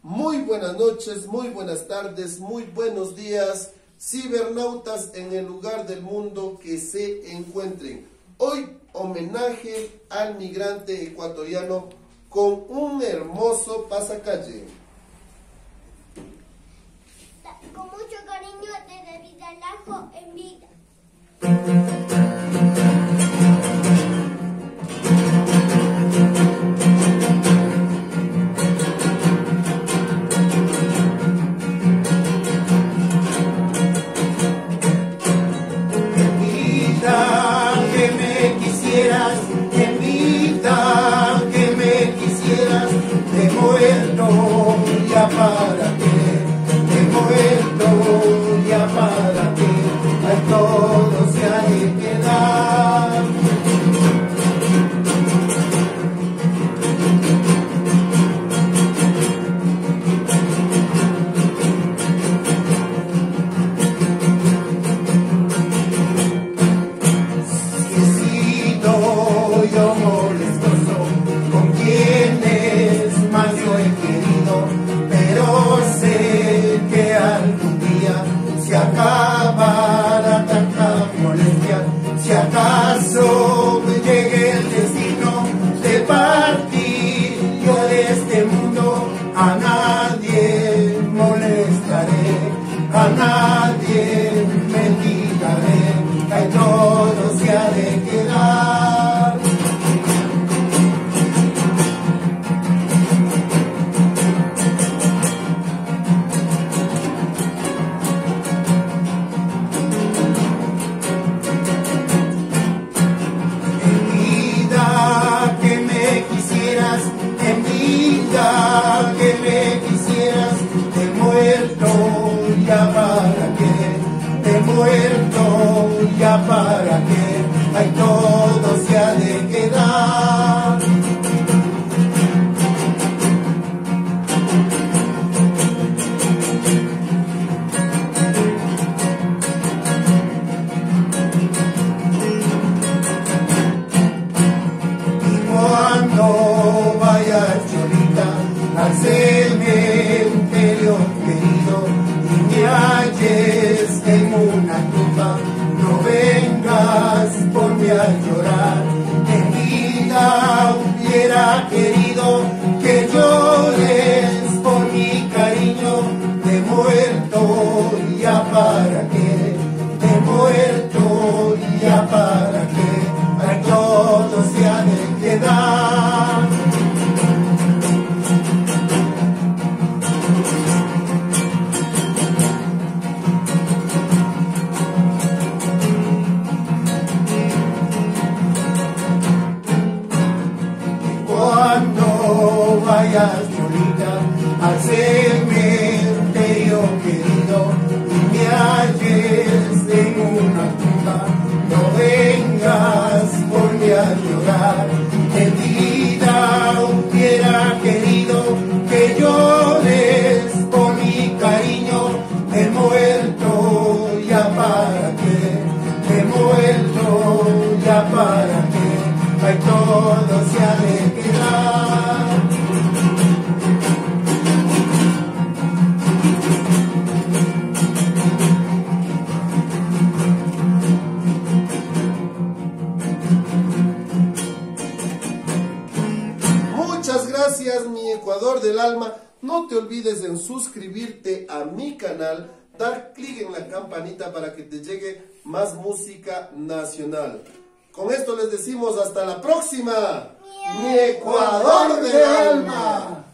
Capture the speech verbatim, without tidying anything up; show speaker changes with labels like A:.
A: Muy buenas noches, muy buenas tardes, muy buenos días, cibernautas en el lugar del mundo que se encuentren. Hoy homenaje al migrante ecuatoriano con un hermoso pasacalle.
B: Con mucho cariño de David Alajo en vida.
C: En vida que me quisieras, te muerto ya para qué, te muerto ya para qué, ay, todo se ha de quedar. Yo molestoso con quienes más yo he querido, pero sé que algún día se acabará tanta molestia. Si acaso me llegue el destino de partir yo de este mundo, a nadie molestaré, a nadie mendigaré, que todo se ha de quedar. En vida que me quisieras, te muerto ya para qué, te muerto ya para qué, ay, todo se ha de quedar. Y cuando vayas Cholita al cementerio querido y me halles en una tumba, no vengas por mí a llorar. En vida hubiera querido que llores por mi cariño, de muerto ya para qué, de muerto ya para qué, ay, todo se ha de quedar. Cuando vayas Cholita al cementerio querido y me halles en una tumba, no vengas por mí a llorar. En vida hubiera querido que llores por mi cariño, he muerto ya para qué, he muerto ya para qué, ay, todo se ha de quedar.
A: Muchas gracias, mi Ecuador del alma. No te olvides en suscribirte a mi canal, dar clic en la campanita para que te llegue más música nacional. Con esto les decimos hasta la próxima. Mi Ecuador del alma.